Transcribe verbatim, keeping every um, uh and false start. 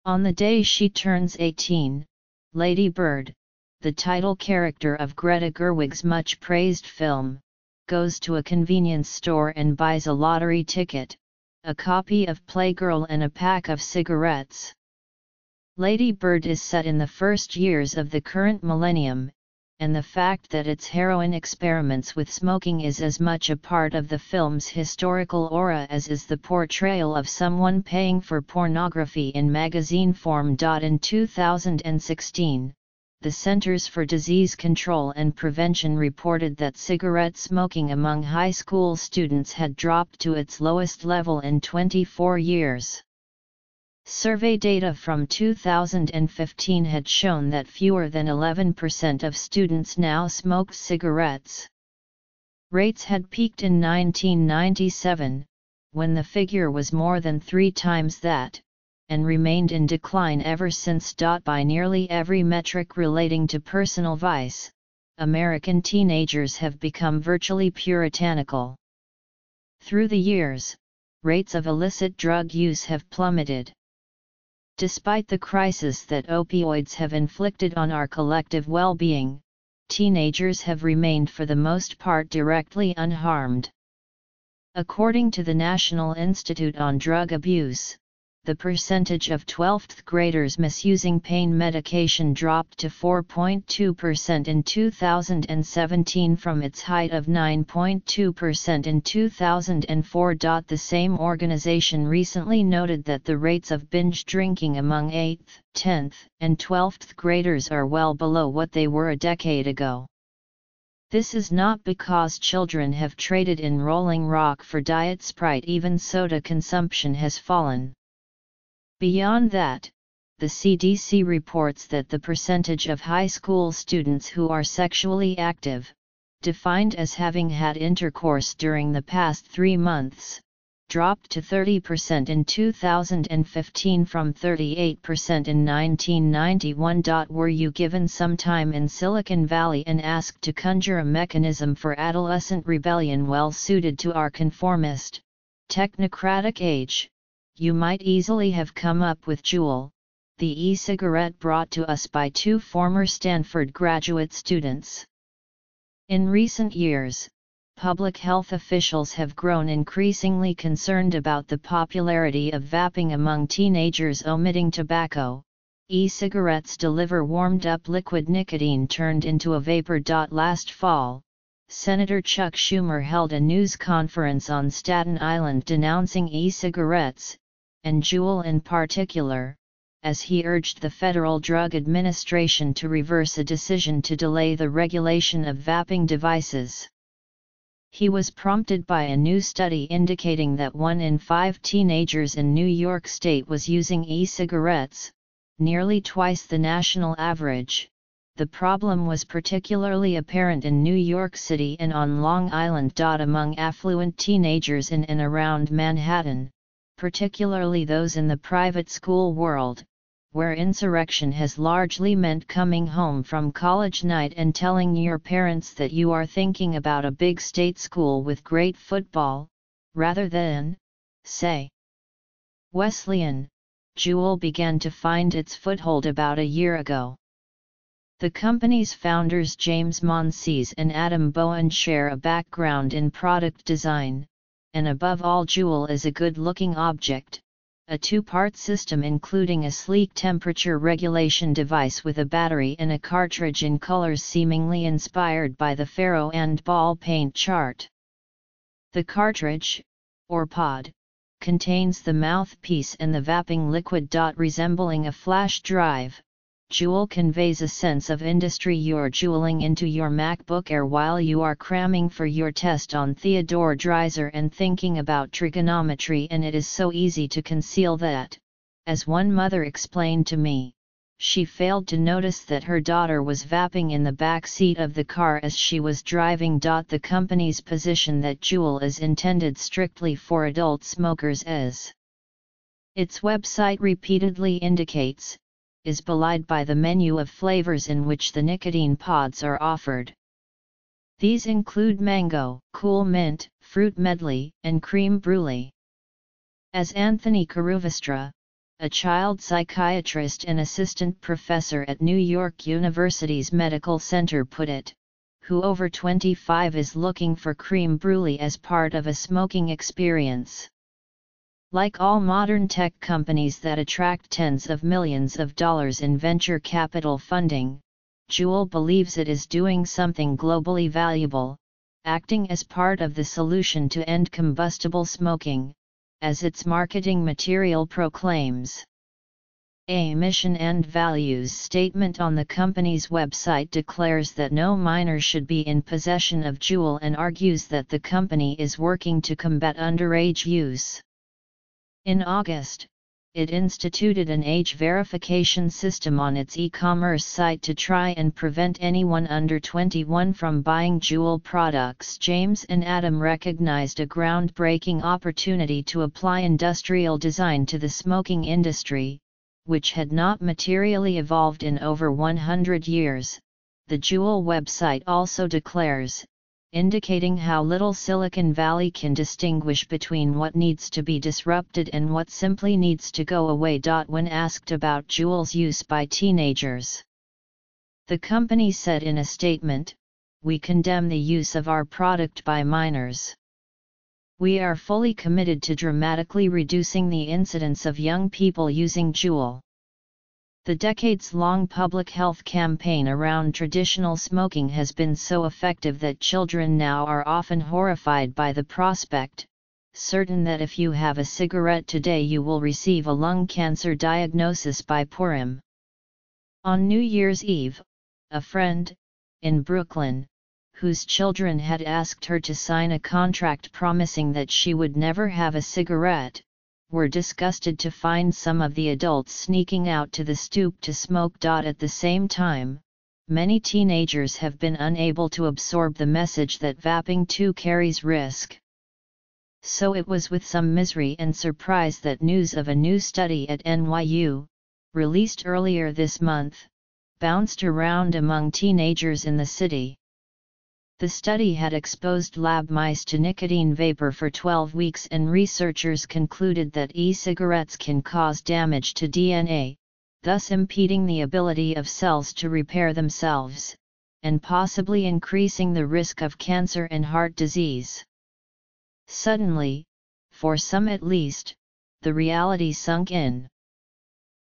On the day she turns eighteen, Lady Bird, the title character of Greta Gerwig's much-praised film, goes to a convenience store and buys a lottery ticket, a copy of Playgirl and a pack of cigarettes. Lady Bird is set in the first years of the current millennium, and the fact that its heroine experiments with smoking is as much a part of the film's historical aura as is the portrayal of someone paying for pornography in magazine form. In two thousand sixteen, the Centers for Disease Control and Prevention reported that cigarette smoking among high school students had dropped to its lowest level in twenty-four years. Survey data from two thousand fifteen had shown that fewer than eleven percent of students now smoked cigarettes. Rates had peaked in nineteen ninety-seven, when the figure was more than three times that, and remained in decline ever since. By nearly every metric relating to personal vice, American teenagers have become virtually puritanical. Through the years, rates of illicit drug use have plummeted. Despite the crisis that opioids have inflicted on our collective well-being, teenagers have remained for the most part directly unharmed. According to the National Institute on Drug Abuse, the percentage of twelfth graders misusing pain medication dropped to four point two percent in two thousand seventeen from its height of nine point two percent in two thousand four. The same organization recently noted that the rates of binge drinking among eighth, tenth, and twelfth graders are well below what they were a decade ago. This is not because children have traded in Rolling Rock for Diet Sprite. Even soda consumption has fallen. Beyond that, the C D C reports that the percentage of high school students who are sexually active, defined as having had intercourse during the past three months, dropped to thirty percent in two thousand fifteen from thirty-eight percent in nineteen ninety-one. Were you given some time in Silicon Valley and asked to conjure a mechanism for adolescent rebellion well suited to our conformist, technocratic age, you might easily have come up with Juul, the e-cigarette brought to us by two former Stanford graduate students. In recent years, public health officials have grown increasingly concerned about the popularity of vaping among teenagers omitting tobacco. E-cigarettes deliver warmed-up liquid nicotine turned into a vapor. Last fall, Senator Chuck Schumer held a news conference on Staten Island denouncing e-cigarettes, and Juul in particular, as he urged the Federal Drug Administration to reverse a decision to delay the regulation of vaping devices. He was prompted by a new study indicating that one in five teenagers in New York State was using e-cigarettes, nearly twice the national average. The problem was particularly apparent in New York City and on Long Island. Among affluent teenagers in and around Manhattan, particularly those in the private school world, where insurrection has largely meant coming home from college night and telling your parents that you are thinking about a big state school with great football, rather than, say, Wesleyan, Juul began to find its foothold about a year ago. The company's founders James Monsees and Adam Bowen share a background in product design, and above all Juul is a good-looking object, a two-part system including a sleek temperature regulation device with a battery and a cartridge in colors seemingly inspired by the Faro and ball paint chart. The cartridge, or pod, contains the mouthpiece and the vaping liquid. Resembling a flash drive, Juul conveys a sense of industry. You're juuling into your MacBook Air while you are cramming for your test on Theodore Dreiser and thinking about trigonometry, and it is so easy to conceal that, as one mother explained to me, she failed to notice that her daughter was vaping in the back seat of the car as she was driving. The company's position that Juul is intended strictly for adult smokers, as its website repeatedly indicates, is belied by the menu of flavors in which the nicotine pods are offered. These include mango, cool mint, fruit medley, and creme brulee. As Anthony Caruvestra, a child psychiatrist and assistant professor at New York University's Medical Center put it, who over twenty-five is looking for crème brûlée as part of a smoking experience. Like all modern tech companies that attract tens of millions of dollars in venture capital funding, Juul believes it is doing something globally valuable, acting as part of the solution to end combustible smoking, as its marketing material proclaims. A mission and values statement on the company's website declares that no minor should be in possession of Juul and argues that the company is working to combat underage use. In August, it instituted an age verification system on its e-commerce site to try and prevent anyone under twenty-one from buying Juul products. James and Adam recognized a groundbreaking opportunity to apply industrial design to the smoking industry, which had not materially evolved in over one hundred years, the Juul website also declares, indicating how little Silicon Valley can distinguish between what needs to be disrupted and what simply needs to go away. When asked about Juul's use by teenagers, the company said in a statement, "We condemn the use of our product by minors. We are fully committed to dramatically reducing the incidence of young people using Juul." The decades-long public health campaign around traditional smoking has been so effective that children now are often horrified by the prospect, certain that if you have a cigarette today you will receive a lung cancer diagnosis by Purim. On New Year's Eve, a friend, in Brooklyn, whose children had asked her to sign a contract promising that she would never have a cigarette, were disgusted to find some of the adults sneaking out to the stoop to smoke. At the same time, many teenagers have been unable to absorb the message that vaping too carries risk. So it was with some misery and surprise that news of a new study at N Y U, released earlier this month, bounced around among teenagers in the city. The study had exposed lab mice to nicotine vapor for twelve weeks, and researchers concluded that e-cigarettes can cause damage to D N A, thus impeding the ability of cells to repair themselves, and possibly increasing the risk of cancer and heart disease. Suddenly, for some at least, the reality sunk in.